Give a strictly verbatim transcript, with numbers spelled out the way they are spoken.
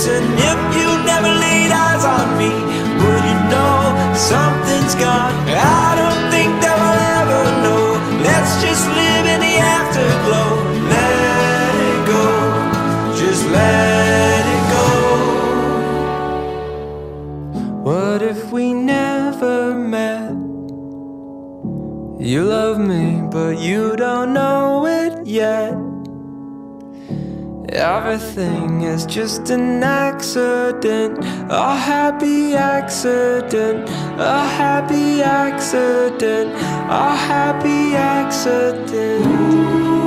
listen if you never laid eyes on me. But you know something's gone. I don't think that we'll ever know. Let's just live in the afterglow. Let it go, just let it go. What if we never met? You love me, but you don't know it yet. Everything is just an accident, a happy accident, a happy accident, a happy accident.